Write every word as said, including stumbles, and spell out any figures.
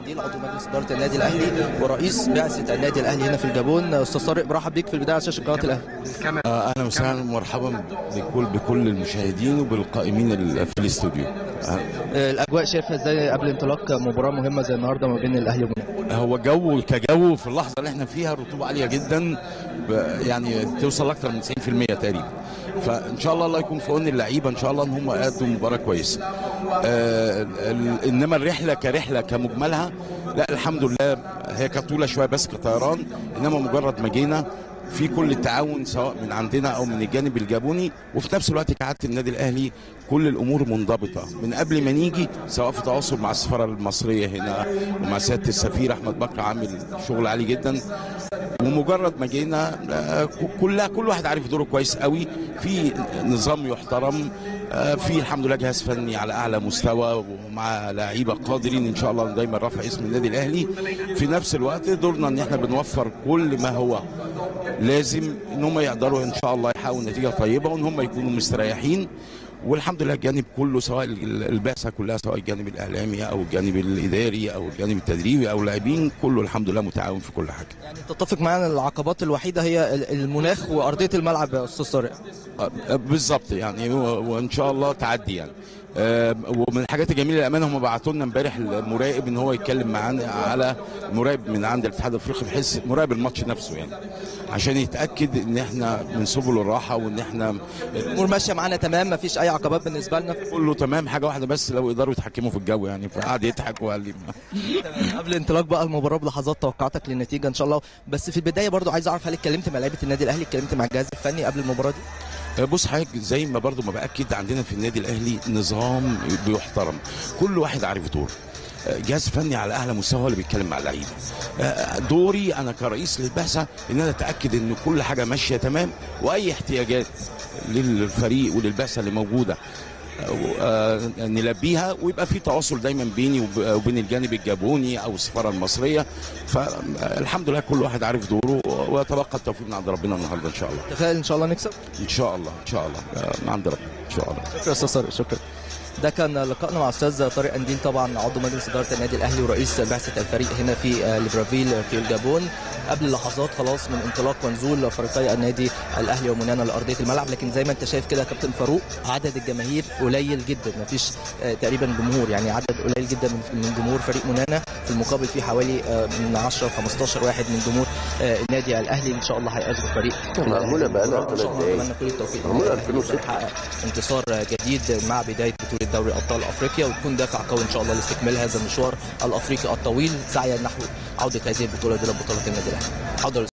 قنديل عضو مجلس اداره النادي الاهلي ورئيس بعثه النادي الاهلي هنا في الجابون. استاذ طارق برحب بيك في البدايه على شاشه قناه الاهلي. آه اهلا وسهلا ومرحبا بكل بكل المشاهدين وبالقائمين في الاستوديو. آه. الاجواء شايفها ازاي قبل انطلاق مباراه مهمه زي النهارده ما بين الاهلي ومنى؟ هو جو كجو في اللحظه اللي احنا فيها الرطوبه عاليه جدا، يعني توصل اكثر من تسعين في المية تقريبا، فان شاء الله الله يكون في عون اللعيبه ان شاء الله ان هم ادوا مباراه كويسه. آه انما الرحله كرحله كمجملها لا الحمد لله هي كانت طويله شويه بس كطيران، انما مجرد ما جينا في كل التعاون سواء من عندنا او من الجانب الجابوني، وفي نفس الوقت كعاده النادي الاهلي كل الامور منضبطه من قبل ما نيجي، سواء في تواصل مع السفاره المصريه هنا ومع سياده السفير احمد بكر عامل شغل عالي جدا، ومجرد ما جينا كلها كل واحد عارف دوره كويس قوي، في نظام يحترم، في الحمد لله جهاز فني على اعلى مستوى ومع لعيبه قادرين ان شاء الله دايما رفع اسم النادي الاهلي. في نفس الوقت دورنا ان احنا بنوفر كل ما هو لازم ان هم يقدروا ان شاء الله يحققوا نتيجه طيبه وان هم يكونوا مستريحين، والحمد لله الجانب كله سواء البعثه كلها سواء الجانب الاعلامي او الجانب الاداري او الجانب التدريبي او اللاعبين كله الحمد لله متعاون في كل حاجه. يعني تتفق معانا العقبات الوحيده هي المناخ وارضيه الملعب يا استاذ طارق؟ بالظبط، يعني وان شاء الله تعدي يعني. ومن الحاجات الجميله الامانه هم بعتوا لنا امبارح المراقب ان هو يتكلم معانا على مراقب من عند الاتحاد الافريقي بحيث مراقب الماتش نفسه يعني عشان يتاكد ان احنا من سبل الراحه وان احنا الامور ماشيه معانا تمام، ما فيش اي عقبات بالنسبه لنا، كله تمام. حاجه واحده بس لو يقدروا يتحكموا في الجو يعني، فقعد يضحك وقال لي قبل انطلاق بقى المباراه بلحظات توقعاتك للنتيجه ان شاء الله، بس في البدايه برضو عايز اعرف هل اتكلمت مع لعيبه النادي الاهلي، اتكلمت مع الجهاز الفني قبل المباراه دي؟ بص حضرتك زي ما برضو ما باكد عندنا في النادي الاهلي نظام بيحترم، كل واحد عارف دوره، جهاز فني على اعلى مستوى اللي بيتكلم مع اللعيبه. دوري انا كرئيس للبعثه ان انا اتاكد ان كل حاجه ماشيه تمام، واي احتياجات للفريق وللبعثه اللي موجوده نلبيها، ويبقى في تواصل دايما بيني وبين الجانب الجابوني او السفاره المصريه، فالحمد لله كل واحد عارف دوره، ويتبقى التوفيق من عند ربنا النهارده ان شاء الله. تخيل ان شاء الله نكسب؟ ان شاء الله ان شاء الله من عند ربنا ان شاء الله. شكرا استاذ طارق، شكرا. ده كان لقائنا مع استاذ طارق قنديل طبعا عضو مجلس اداره النادي الاهلي ورئيس بعثه الفريق هنا في ليبرافيل في الجابون، قبل لحظات خلاص من انطلاق ونزول فريقي النادي الاهلي ومنانا لارضيه الملعب. لكن زي ما انت شايف كده يا كابتن فاروق عدد الجماهير قليل جدا، ما فيش تقريبا جمهور، يعني عدد قليل جدا من جمهور فريق منانا، في المقابل في حوالي من عشرة ل خمستاشر واحد من جمهور النادي الاهلي. ان شاء الله هيقابل فريق معموله بقى لها ثلاث دقايق، اتمنى كل التوفيق معموله ألفين وستة، تحقق انتصار جديد مع بدايه بطوله دوري ابطال افريقيا، وتكون دافع قوي ان شاء الله لاستكمال هذا المشوار الافريقي الطويل سعيا نحو عوده هذه البطوله الى بطوله النادي الاهلي.